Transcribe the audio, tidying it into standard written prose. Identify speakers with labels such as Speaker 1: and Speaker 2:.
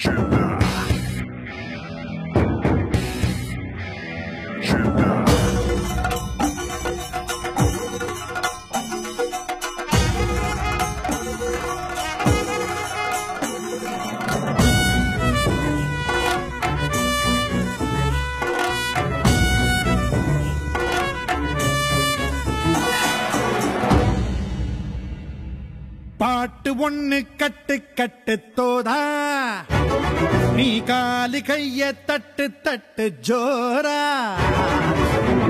Speaker 1: பாட்டு ஒண்ணு கட்டு கட்டு தோதா நீ காலி கைய தட்டு தட்டு ஜோரா